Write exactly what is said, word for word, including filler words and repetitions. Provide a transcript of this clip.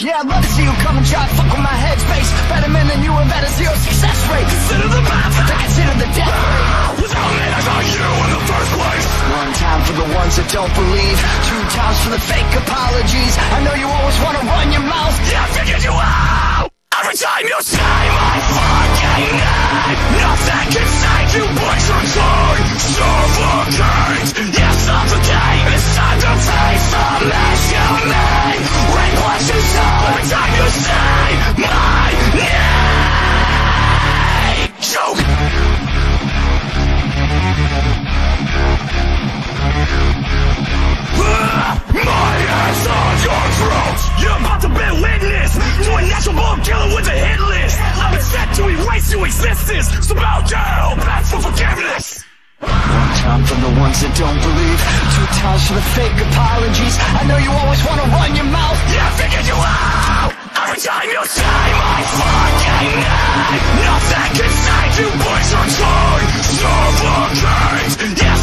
Yeah, I'd love to see you come and try to fuck with my headspace. Better men than you have had a zero success rate. Consider the math, I consider the death rate. Without me, I got you in the first place. One time for the ones that don't believe, two times for the fake apologies. I know you always wanna run your mouth. Yeah, I figured you out. Every time you say my fucking name, nothing can save you but your tongue. Suffocate, yes, suffocate. It's time to face the mess you made. Reap what you sow. Every time you say my name. Choke. My ass on your throat. You're about to bear witness to a natural born killer with a hit list. I've been set to erase your existence, so bow down, beg for forgiveness. One time for the ones that don't believe, two times for the fake apologies. I know you always wanna run your mouth. Yeah, I figured you out. Every time you say my fucking name, nothing can save you but your tongue. Suffocate, yes,